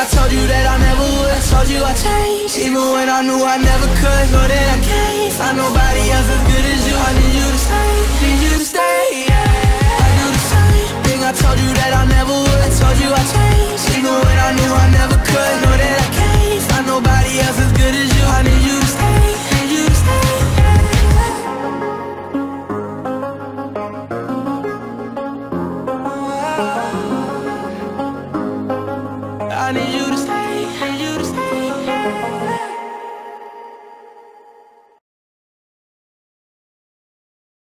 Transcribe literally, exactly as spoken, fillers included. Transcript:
told you that I never would, I told you I changed, even when I knew I never could. Know that I can't find nobody else as good as you. I need you to stay, need you to stay, yeah. I do the same thing, I told you that I never would, I told you I changed, even when I knew I never could. Know that I can't find nobody else as good as you. I need you to stay, need you to stay, yeah. I need you